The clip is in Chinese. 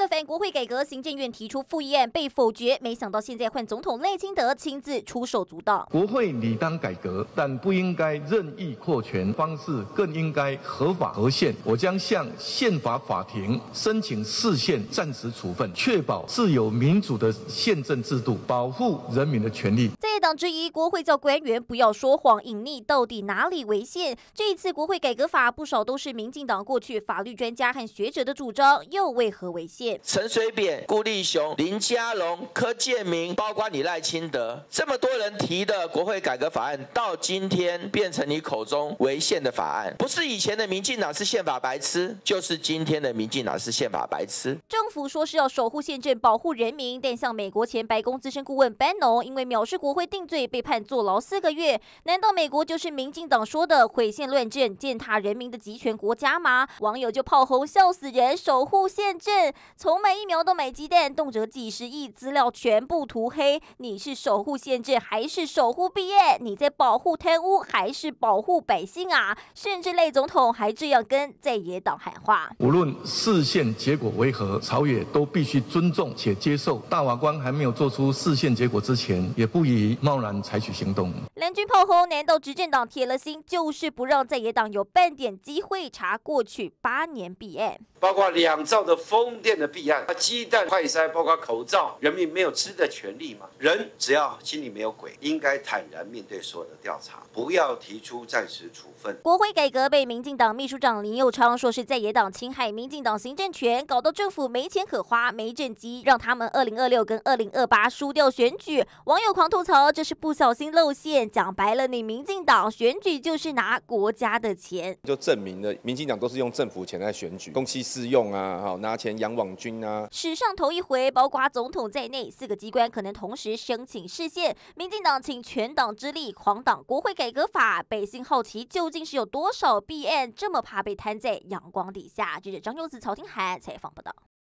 了反国会改革，行政院提出复议案被否决，没想到现在换总统赖清德亲自出手阻挡。 国会理当改革，但不应该任意扩权，方式更应该合法合宪。我将向宪法法庭申请释宪暂时处分，确保自由民主的宪政制度，保护人民的权利。 在野党质疑国会叫官员不要说谎隐匿，到底哪里违宪？这一次国会改革法不少都是民进党过去法律专家和学者的主张，又为何违宪？ 陈水扁、顾立雄、林佳龙、柯建明，包括你赖清德，这么多人提的国会改革法案，到今天变成你口中违宪的法案，不是以前的民进党是宪法白痴，就是今天的民进党是宪法白痴。 政府说是要守护宪政、保护人民，但像美国前白宫资深顾问班农，因为藐视国会定罪被判坐牢4个月。难道美国就是民进党说的毁宪乱政、践踏人民的集权国家吗？网友就炮轰笑死人，守护宪政，从买疫苗到买鸡蛋，动辄几十亿，资料全部涂黑。你是守护宪政还是守护弊案？你在保护贪污还是保护百姓啊？甚至赖总统还这样跟在野党喊话： 无论释宪结果为何，朝野都必须尊重且接受。大法官还没有做出释宪结果之前，也不宜贸然采取行动。 蓝军炮轰，难道执政党铁了心就是不让在野党有半点机会查过去8年弊案？ 包括2兆的风电的弊案，鸡蛋快筛，包括口罩，人民没有吃的权利嘛？人只要心里没有鬼，应该坦然面对所有的调查，不要提出暂时处分。 国会改革被民进党秘书长林右昌说是在野党侵害民进党行政权，搞到政府没钱可花，没政绩，让他们2026跟2028输掉选举。网友狂吐槽，这是不小心露馅，讲白了，你民进党选举就是拿国家的钱， 就证明了民进党都是用政府钱在选举，公器私用啊，拿钱养网军啊。 史上头一回，包括总统在内4个机关可能同时申请释宪，民进党请全党之力狂挡国会改革法，百姓好奇究竟是有多少弊案这么怕被摊在阳光底下？记者张佑子、曹廷涵采访报道。